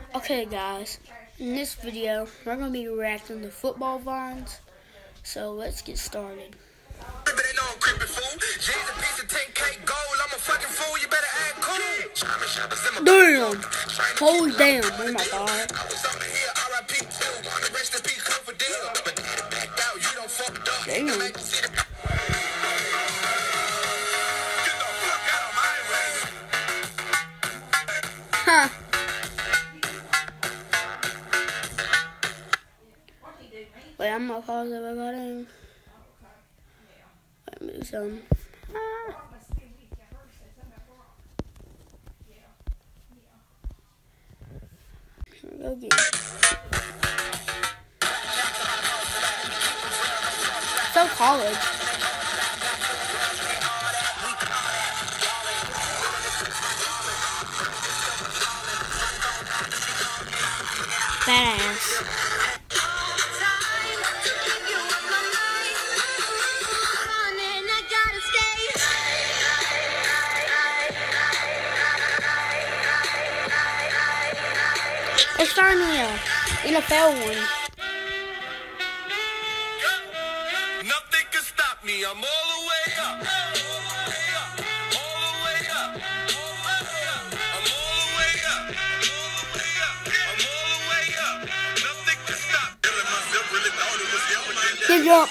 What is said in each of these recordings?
Okay guys, in this video, we're going to be reacting to football vines, so let's get started. Damn! Holy damn, oh my god. Damn. Huh. Wait, I'm gonna pause it. I got in. Let me do some. Here we go again. So college. Badass. It's finally a NFL one. Nothing can stop me. I'm all the way up. All the way up. I'm all the way up. I'm all the way up. Nothing can stop. Really thought it was the Good job.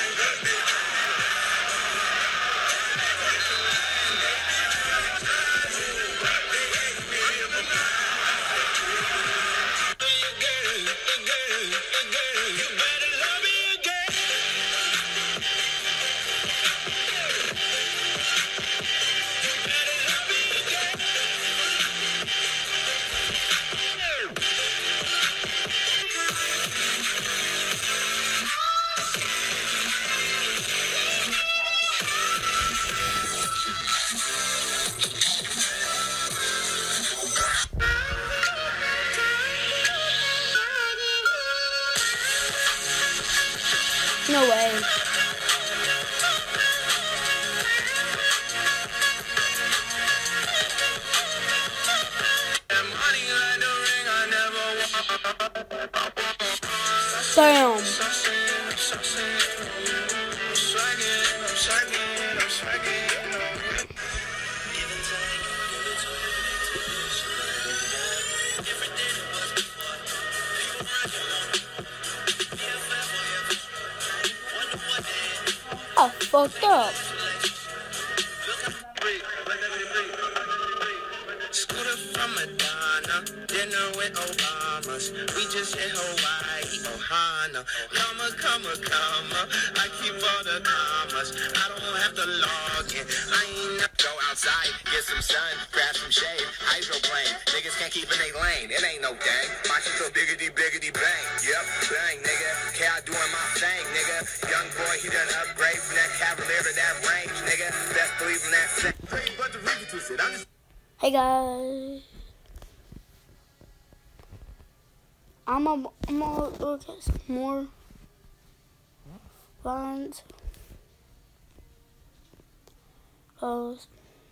No way. Damn. I fucked up. Scooter from Madonna, dinner with Obamas. We just hit Hawaii, Ohana. Comma. I keep all the commas. I don't have to log in. I ain't not go outside, get some sun, grab some shade. Hydroplane, niggas can't keep in their lane. It ain't no gang. My shit so biggity bang. Yep, bang, nigga. K.I. doing my thing, nigga. Young boy, he done upgrade from that Cavalier to that range, nigga. Best believe in that set. Hey guys. I'm gonna look at some more vines. Post.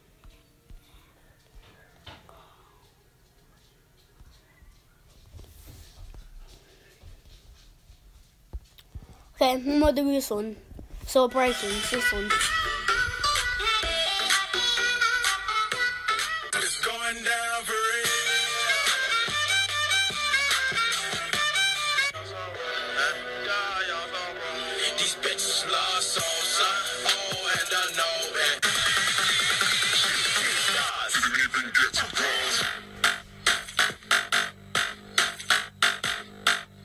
Okay, I'm gonna do this one. Celebrations, this one. It's going down for real. These bitches lost souls, oh, and I know it. You even get to cross.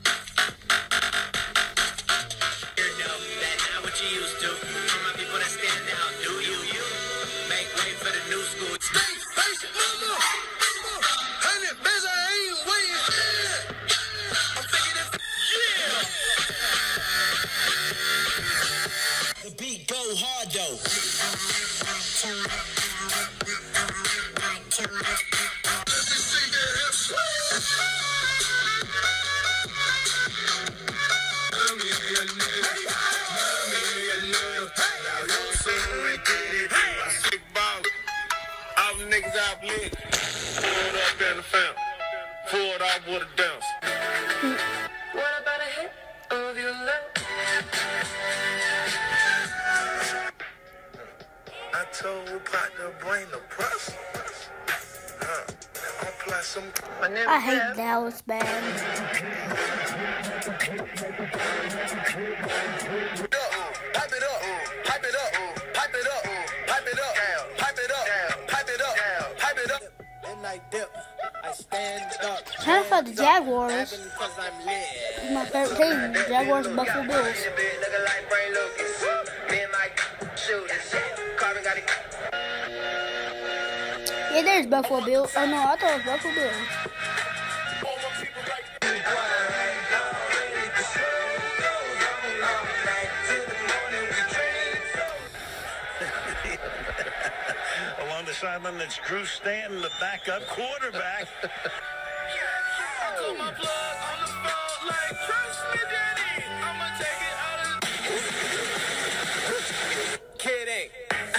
You know that not what you used to. For my people that stand cowboy to dance. What about a hit of your love? I told partner bring the press. I hate Dallas band. Pipe it up, pipe it up, pipe it up, pipe it up, pipe it up, pipe it up, pipe it up. And I dip, I stand up. Kind of thought the Jaguars is my favorite team. Jaguars and Buffalo Bills. Yeah, there's Buffalo Bills. Oh no, I thought it was Buffalo Bills. Along the sideline, that's Drew Stanton, the backup quarterback. Kidding.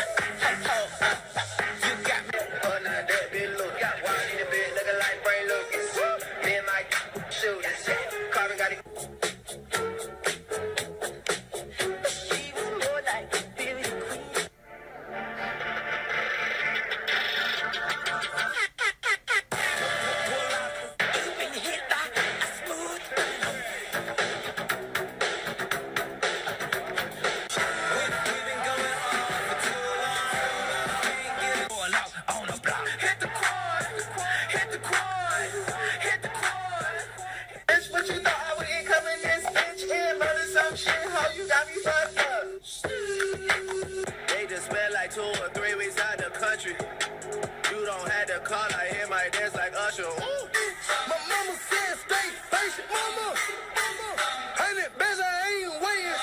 They just spent like 2 or 3 weeks out the country. You don't have to call, I hear my dance like Usher. Ooh. My mama said stay patient, mama. Ain't it busy, I ain't waiting.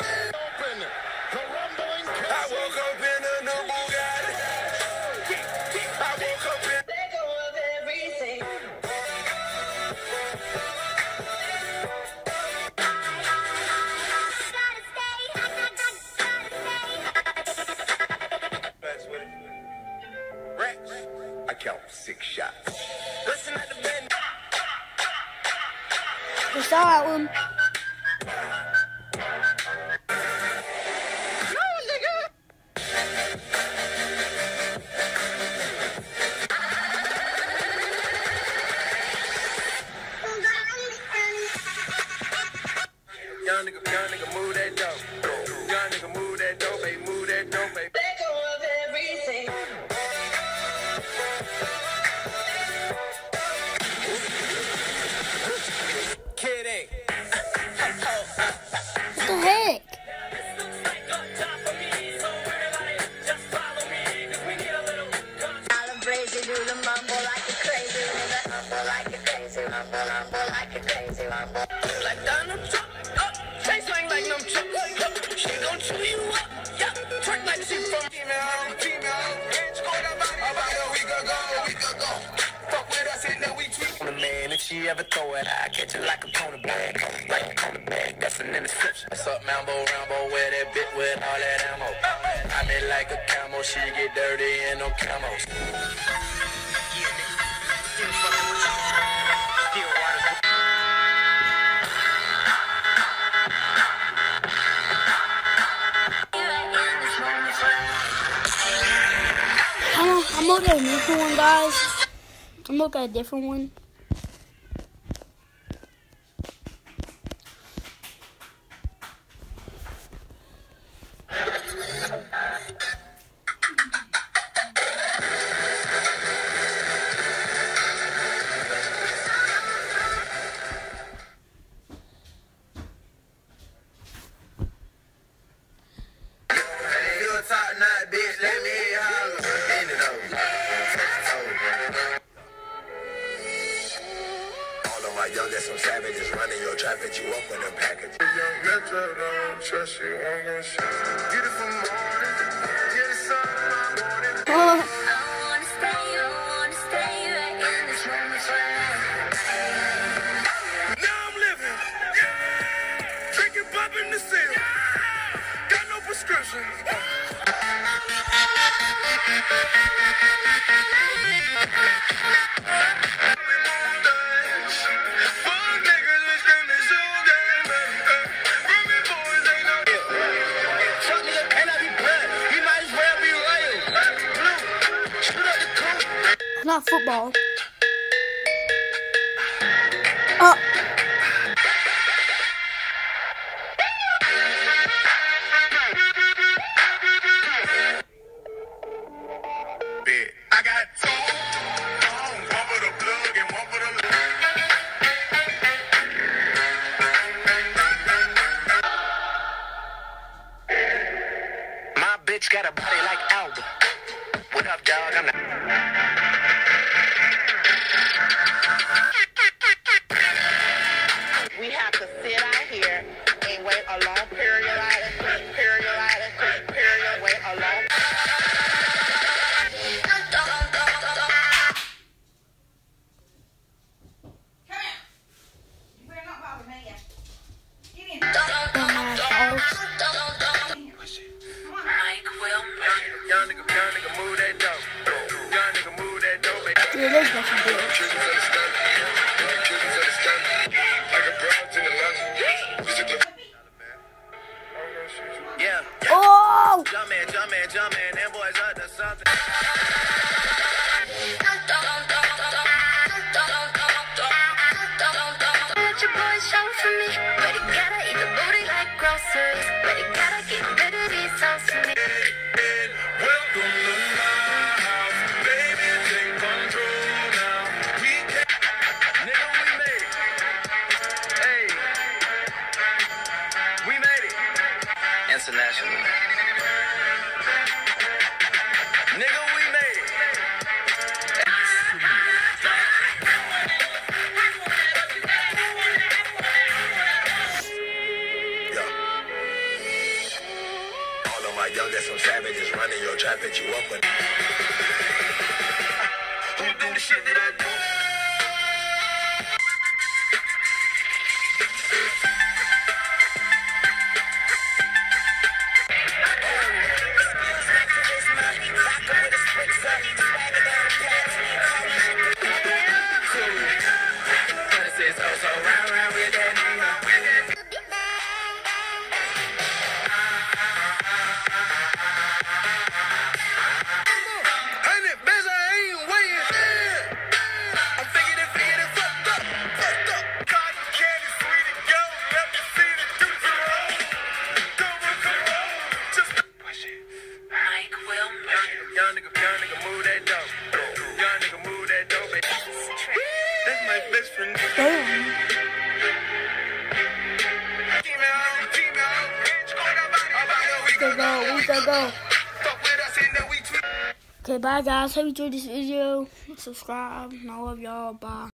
I woke up in a new Bugatti. I woke up in let go of everything. I count 6 shots. Listen at the bend. We saw that one. No, nigga. Young nigga, move that dope. Young nigga, move that dope, baby, move that dope, baby. Let go of everything. Kidding. What the heck? Like Donald Trump, say slang like them Trump. She gon' chew you up, yeah. Twerk like she from female. Bitch, go to body about a week ago. Fuck with us and then we tweak. Man, if she ever throw it, I catch it like a corner bag. Like a corner bag, that's an interception. What's up, Mambo, Rambo, where that bit with all that ammo? I been like a camel, she get dirty in no camos. I'm looking at a different one, guys. I'm looking at a different one. Young, there's some savages running your traffic, you up with them packages. Young metro, don't trust you, I'm gonna shoot you. Beautiful morning, get the sun in my morning. Oh. I wanna stay right in this moment. Now I'm living, drinking, popping the seal. Got no prescription. not football. Oh. I got two, one for the plug and one for the My bitch got a body like Alba. What up, dog? I'm not. We have to sit out here and wait a long period of wait a long. Yeah, there's nothing to it. Yeah. Oh! Jumpin', them boys up to something. What your boys show for me? But he gotta eat the booty like groceries. But he gotta get rid of these hoes for me. Welcome to my house, baby, take control now. We can, nigga, we made it. Hey, we made it. International. Nigga, we made it. All of my youngest, some savages running your trap, hit you up with. Who do the shit that I do? Young nigga, move that dope. Young nigga, move that dope. That's my best friend. Damn. We still go. Okay, bye guys. Hope you enjoyed this video. Subscribe. And I love y'all. Bye.